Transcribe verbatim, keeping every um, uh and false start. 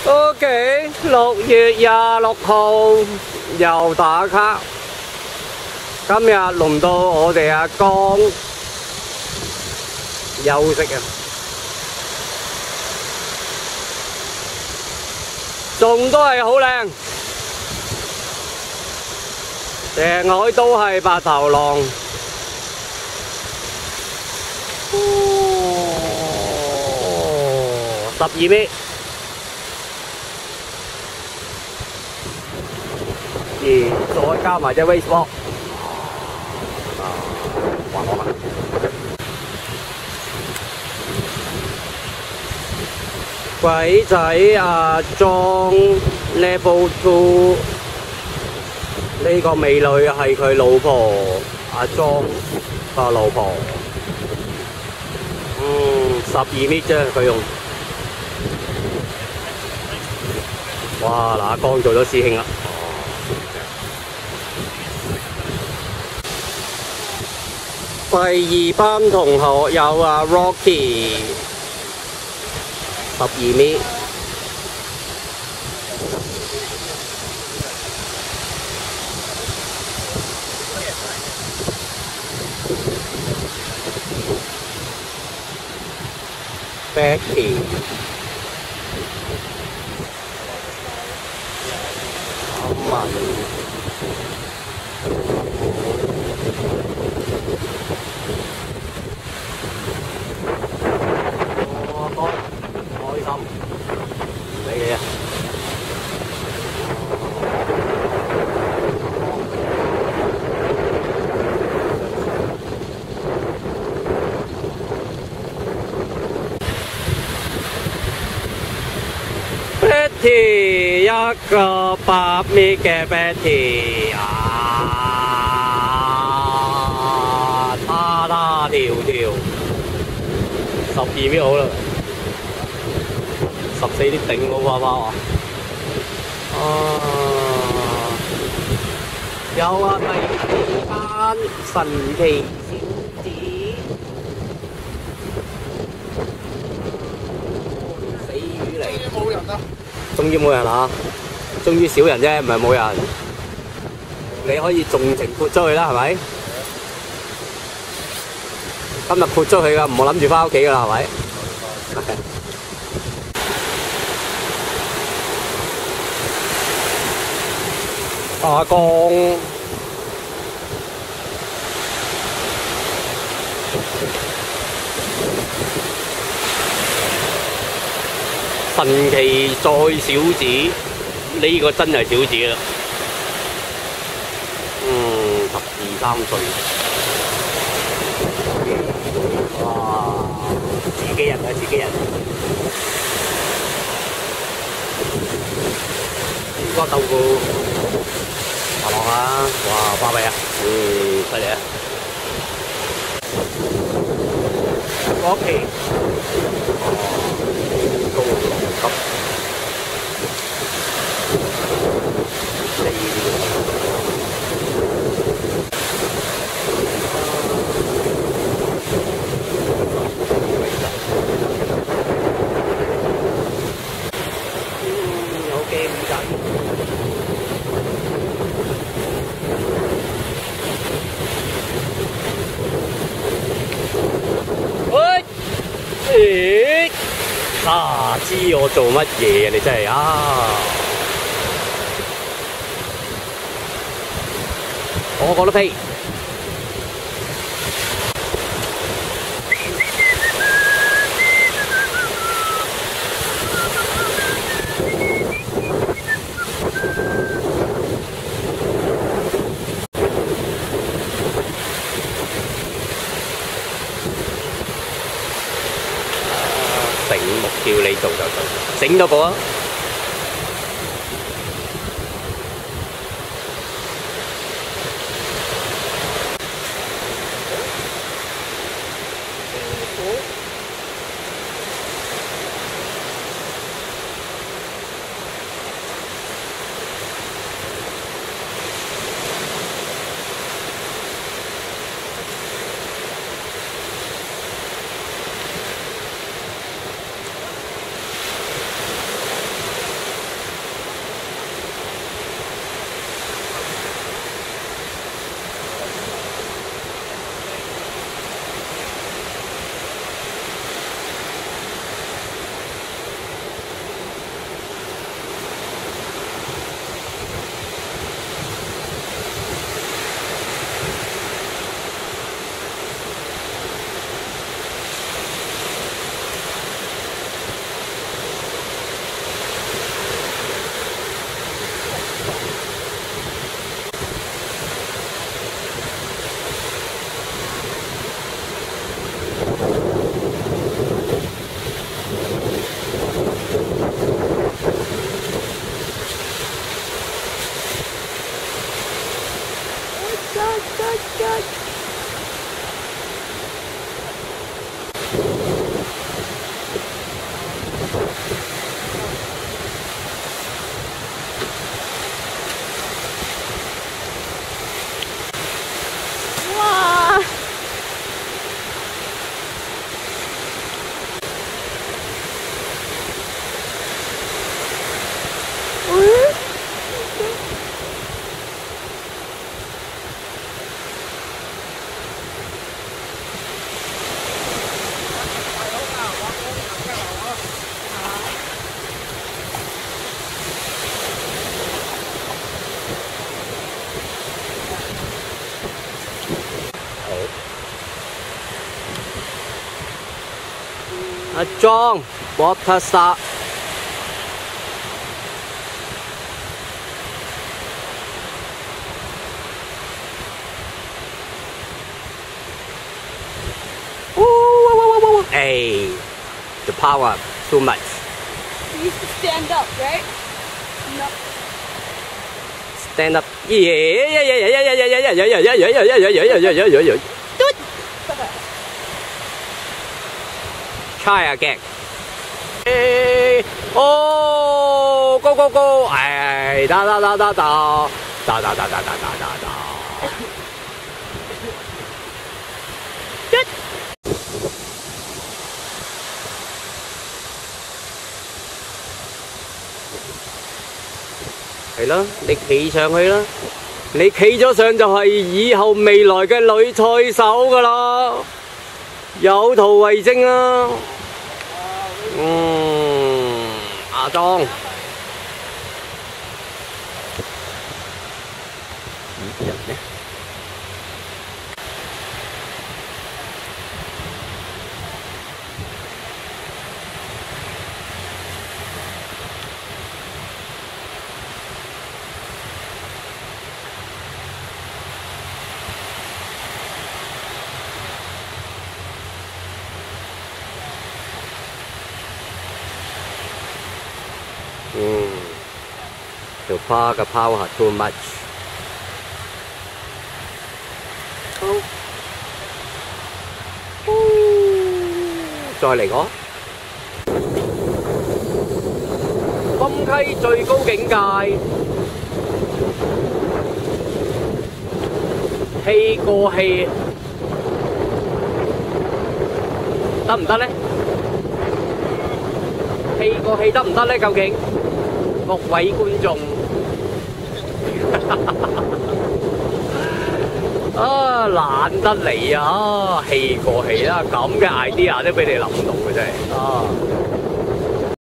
OK， 六月廿六號又打卡，今日輪到我哋阿江休息啊，仲都係好靚，成海都係白頭浪。哦，十二米。 再加埋隻 waste box， 啊，滑落啦！鬼仔阿莊 level two， 呢個美女係佢老婆，阿莊個老婆。嗯，十二米啫，佢用。哇！嗱，阿江做咗師兄啦。 第二班同學有阿 Rocky， 十二米。Becky， 阿文。 Betty 一個八米嘅 Betty 啊，打打跳跳，十二米好啦，十四啲頂好包包啊！啊，有啊，第二班神奇小子。 冇人啊！終於冇人啦，終於少人啫，唔係冇人。你可以盡情潑出去啦，係咪？今日潑出去噶，唔好諗住翻屋企噶啦，係咪？阿江。 神奇再小子，呢、這個真係小子啦。嗯，十二三歲。哇！自己人啊，自己人。呢個豆腐滑落啊！哇，巴閉啊！嗯，犀利啊 ！Rocky。 高龍級四嗯，有機會仔。喂！咦？ 啊！知我做乜嘢啊？你真係啊！我覺得屁。叫你做就做，整咗個啊！ 阿莊 Water Star。Hey, the power too much. You used to stand up, right? No. Stand up. Yeah, yeah, yeah, yeah, yeah, yeah, yeah, yeah, yeah, yeah, yeah, yeah, yeah, yeah, yeah, yeah, yeah, yeah, yeah. Try again. Hey, oh, go, go, go. Hey, da, da, da, da, da, da, da, da, da, da, da, da. 係啦，你企上去啦，你企咗上就係以後未來嘅女賽手噶啦，有圖為證啦。嗯，阿莊，咦人呢？嗯，條花嘅拋下 too much。好，再嚟個。深溪最高境界，氣過氣，得唔得呢？氣過氣得唔得呢？究竟？ 各位觀眾，啊懶得嚟啊，氣過氣啦，咁嘅 idea 都俾你諗到嘅真係啊！